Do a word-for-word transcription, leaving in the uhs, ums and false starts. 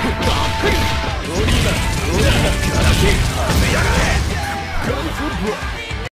ロリーマンロリーマンガラク